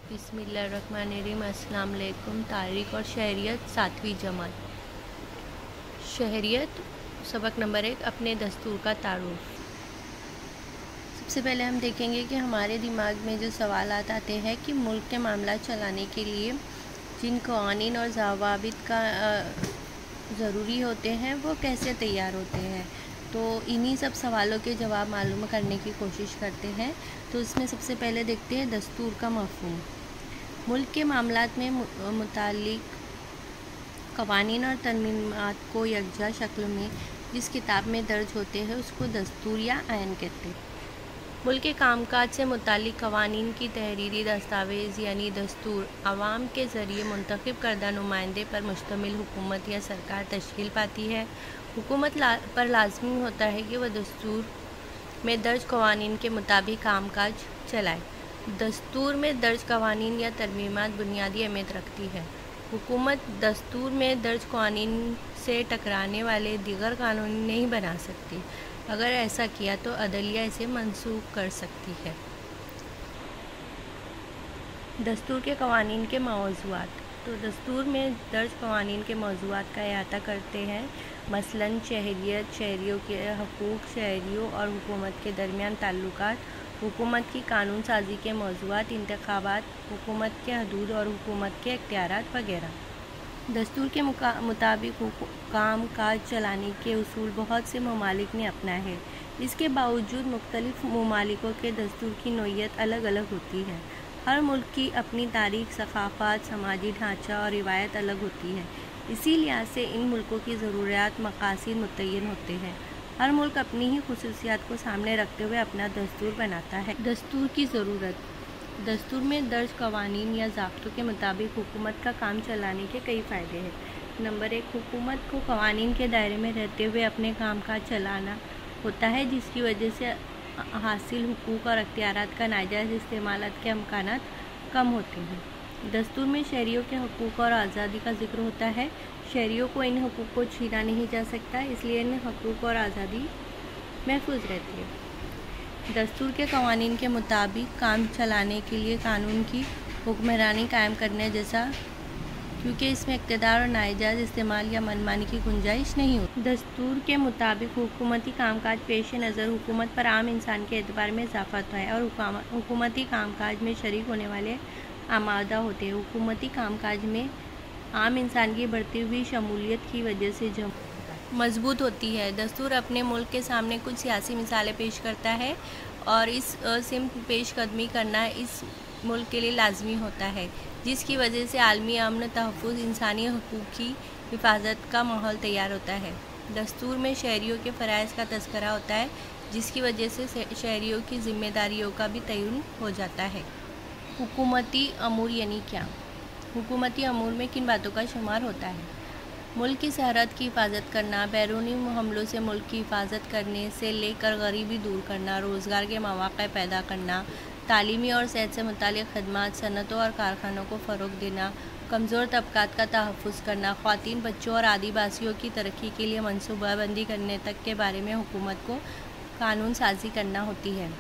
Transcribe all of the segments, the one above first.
बिस्मिल्लाहिर्रहमानिर्रहीम। अस्सलाम वालेकुम। तारीख और शहरियत 7वीं जमात। शहरियत सबक नंबर 1, अपने दस्तूर का तारुफ। सबसे पहले हम देखेंगे कि हमारे दिमाग में जो सवालात आते हैं कि मुल्क के मामला चलाने के लिए जिन क़वानीन और ज़वाबित का ज़रूरी होते हैं वो कैसे तैयार होते हैं। तो इन्हीं सब सवालों के जवाब मालूम करने की कोशिश करते हैं। तो इसमें सबसे पहले देखते हैं दस्तूर का मफ़हूम। मुल्क के मामलात में मुतालिक क़वानीन और तरमीमात को यकजा शक्ल में जिस किताब में दर्ज होते हैं उसको दस्तूर या आइन कहते हैं। मुल्क के कामकाज से मुतालिक क़वानीन की तहरीरी दस्तावेज़ यानी दस्तूर आवाम के ज़रिए मुंतखब करदा नुमाइंदे पर मुश्तमिल हुकूमत या सरकार तश्कील पाती है। हुकूमत पर लाज़मी होता है कि वह दस्तूर में दर्ज क़वानीन के मुताबिक कामकाज चलाए। दस्तूर में दर्ज क़वानीन या तरमीमात बुनियादी अहमियत रखती है। हुकूमत दस्तूर में दर्ज क़वानीन से टकराने वाले दीगर कानून नहीं बना सकती। अगर ऐसा किया तो अदलिया इसे मनसूख कर सकती है। दस्तूर के क़वानीन के मौज़ूआत। तो दस्तूर में दर्ज क़वानीन के मौज़ूआत का अहाता करते हैं, मसलन शहरियत, शहरियों के हकूक़, शहरियों और हुकूमत के दरमियान ताल्लुकात, हुकूमत की कानून साज़ी के मौज़ूआत, इंतख़ाबात, हुकूमत के हदूद और हुकूमत के इख्तियारात वगैरह। दस्तूर के मुताबिक काम काज चलाने के उसूल बहुत से ममालिक ने अपनाए हैं। इसके बावजूद मुख्तलिफ़ ममालिकों के दस्तूर की नोयत अलग अलग होती है। हर मुल्क की अपनी तारीख़, सक़ाफ़त, समाजी ढांचा और रिवायत अलग होती है। इसी लिहाज से इन मुल्कों की ज़रूरियात मक़ासिद मुतय्यन होते हैं। हर मुल्क अपनी ही खुसूसियात को सामने रखते हुए अपना दस्तूर बनाता है। दस्तूर की ज़रूरत। दस्तूर में दर्ज क़वानीन या ज़ाब्तों के मुताबिक हुकूमत का काम चलाने के कई फ़ायदे हैं। नंबर 1, हुकूमत को क़वानीन के दायरे में रहते हुए अपने काम काज चलाना होता है, जिसकी वजह से हासिल हुकूक और अख्तियारात का नाजायज़ इस्तेमाल के अमकानात कम होते हैं। दस्तूर में शहरियों के हकूक़ और आज़ादी का जिक्र होता है। शहरियों को इन हकूक़ को छीना नहीं जा सकता, इसलिए इन हकूक़ और आज़ादी महफूज रहती है। दस्तूर के क़वानीन के मुताबिक काम चलाने के लिए कानून की हुक्मरानी कायम करने जैसा, क्योंकि इसमें इक़्तिदार और नाजायज़ इस्तेमाल या मनमानी की गुंजाइश नहीं होती। दस्तूर के मुताबिक हुकूमती कामकाज पेश नज़र हुकूमत पर आम इंसान के एतबार में इजाफ़ा होता है और हुकूमती कामकाज में शरीक होने वाले आमादा होते हैं। हुकूमती कामकाज में आम इंसान की बढ़ती हुई शमूलियत की वजह से मजबूत होती है। दस्तूर अपने मुल्क के सामने कुछ सियासी मिसालें पेश करता है और इस सिमत पेश कदमी करना इस मुल्क के लिए लाजमी होता है, जिसकी वजह से आलमी अमन, तहफ़्फ़ुज़, इंसानी हकूक़ की हिफाजत का माहौल तैयार होता है। दस्तूर में शहरियों के फ़राइज़ का तज़किरा होता है, जिसकी वजह से शहरियों की ज़िम्मेदारियों का भी तयन हो जाता है। हुकूमती अमूर यानी क्या? हुकूमती अमूर में किन बातों का शुमार होता है? मुल्क की सरहद की हिफाजत करना, बैरूनी हमलों से मुल्क की हिफाजत करने से लेकर गरीबी दूर करना, रोज़गार के मौक़े पैदा करना, तालीमी और सेहत से मुतालिक खदमात, सनतों और कारखानों को फ़रोग़ देना, कमज़ोर तबक़ात का तहफ़्फ़ुज़ करना, ख़वातीन, बच्चों और आदिवासियों की तरक्की के लिए मनसूबाबंदी करने तक के बारे में हुकूमत को कानून साज़ी करना होती है।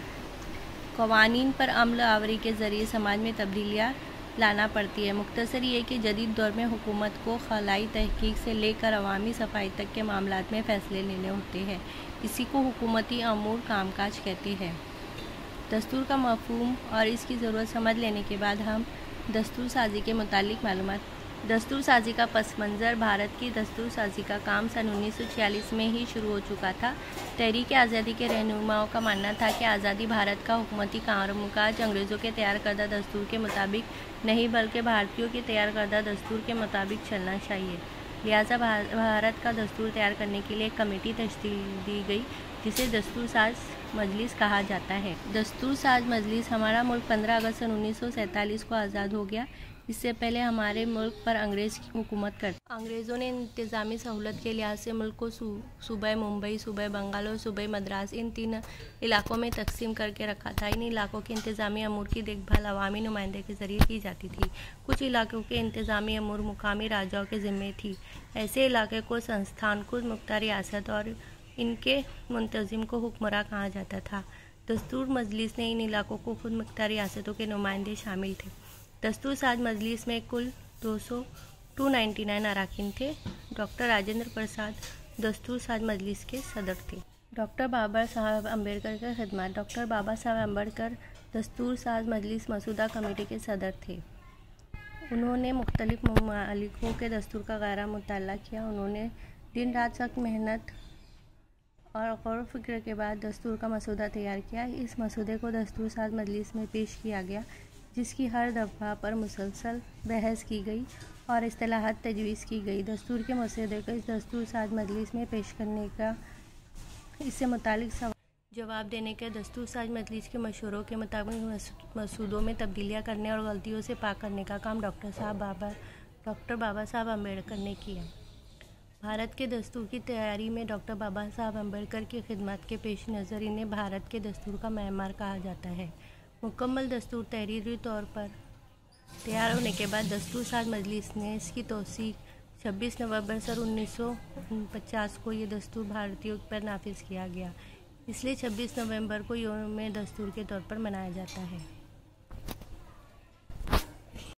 क़वानीन पर अमल आवरी के ज़रिए समाज में तब्दीलियाँ लाना पड़ती है। मुख्तसर ये कि जदीद दौर में हुकूमत को खलाई तहक़ीक़ से लेकर अवामी सफ़ाई तक के मामलात में फ़ैसले लेने होते हैं। इसी को हुकूमती अमूर कामकाज कहते हैं। दस्तूर का मफ़हूम और इसकी ज़रूरत समझ लेने के बाद हम दस्तूर साज़ी के मुतालिक मालूमात। दस्तूर साज़ी का पस मंज़र। भारत की दस्तूर साज़ी का काम सन 1946 में ही शुरू हो चुका था। तहरीक आज़ादी के रहनुमाओं का मानना था कि आज़ादी भारत का हुकूमती कामकाज अंग्रेज़ों के तैयार करदा दस्तूर के मुताबिक नहीं बल्कि भारतीयों के तैयार करदा दस्तूर के मुताबिक चलना चाहिए। लिहाजा भारत का दस्तूर तैयार करने के लिए एक कमेटी तश्कील दी गई, जिसे दस्तूर साज मजलिस कहा जाता है। दस्तूर साज मजलिस। हमारा मुल्क 15 अगस्त सन 1947 को आज़ाद हो गया। इससे पहले हमारे मुल्क पर अंग्रेज़ की हुकूमत करते। अंग्रेज़ों ने इंतज़ामी सहूलत के लिहाज से मुल्क को सूबे मुंबई, सूबे बंगाल और सूबे मद्रास इन 3 इलाक़ों में तकसीम करके रखा था। इन इलाक़ों के इंतज़ामी अमूर की देखभाल अवामी नुमाइंदे के ज़रिए की जाती थी। कुछ इलाक़ों के इंतज़ामी अमूर मुकामी राजाओं के ज़िम्मे थी। ऐसे इलाक़े को संस्थान, खुद मुख्तार रियासत और इनके मुंतज़िम को हुक्मरां कहा जाता था। दस्तूर मजलिस ने इन इलाक़ों को खुद मुख्तार रियासतों के नुमाइंदे शामिल थे। دستور ساز مجلس میں کل 299 اراکین تھے۔ ڈاکٹر راجندر پرساد دستور ساز مجلس کے صدر تھے۔ ڈاکٹر بابا صاحب امبیڈکر کی خدمات۔ ڈاکٹر بابا صاحب امبیڈکر دستور ساز مجلس مسودہ کمیٹی کے صدر تھے۔ انہوں نے مختلف ممالکوں کے دستور کا گہرا مطالعہ کیا۔ انہوں نے دن رات سخت محنت اور غور و فکر کے بعد دستور کا مسودہ تیار کیا۔ اس مسودے کو دستور ساز مجلس میں پیش کیا گیا، جس کی ہر دفعہ پر مسلسل بحث کی گئی اور اصلاحات تجویز کی گئی۔ دستور کے مسودے کو اس دستور ساز مجلس میں پیش کرنے کا، اس سے متعلق سوال جواب دینے کا، دستور ساز مجلس کے مشوروں کے مطابق مسودوں میں تبدیلیاں کرنے اور غلطیوں سے پاک کرنے کا کام ڈاکٹر بابا صاحب امبیڈکر نے کیا۔ بھارت کے دستور کی تیاری میں ڈاکٹر بابا صاحب امبیڈکر کی خدمات کے پیش نظر انہیں بھارت کے دستور کا معمار کہا جاتا ہے۔ مکمل دستور تحریری طور پر تیار ہونے کے بعد دستور ساز مجلس نے اس کی توثیق 26 نومبر سن 1950 کو یہ دستور بھارتیوں پر نافذ کیا گیا، اس لیے 26 نومبر کو یوم دستور کے طور پر منایا جاتا ہے۔